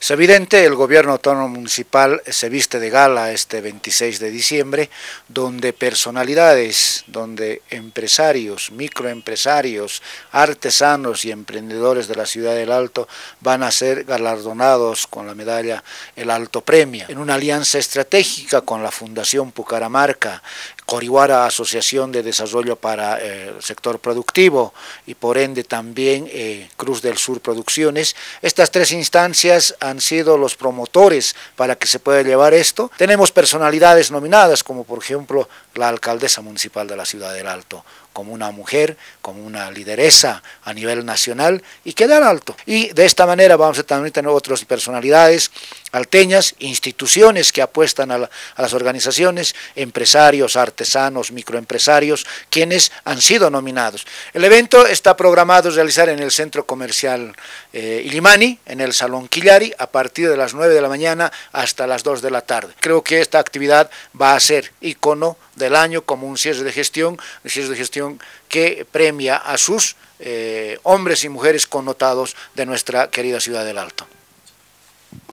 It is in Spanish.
Es evidente, el gobierno autónomo municipal se viste de gala este 26 de diciembre, donde personalidades, donde empresarios, microempresarios, artesanos y emprendedores de la ciudad del Alto van a ser galardonados con la medalla El Alto Premio, en una alianza estratégica con la Fundación Pucaramarca, Corihuara Asociación de Desarrollo para el Sector Productivo y por ende también Cruz del Sur Producciones. Estas tres instancias han sido los promotores para que se pueda llevar esto. Tenemos personalidades nominadas como por ejemplo la alcaldesa municipal de la ciudad del Alto, como una mujer, como una lideresa a nivel nacional y queda al Alto. Y de esta manera vamos a también tener otras personalidades alteñas, instituciones que apuestan a las organizaciones, empresarios, artesanos, microempresarios, quienes han sido nominados. El evento está programado realizar en el Centro Comercial Illimani, en el Salón Quillari, a partir de las 9 de la mañana hasta las 2 de la tarde. Creo que esta actividad va a ser icono del año como un cierre de gestión que premia a sus hombres y mujeres connotados de nuestra querida ciudad del Alto.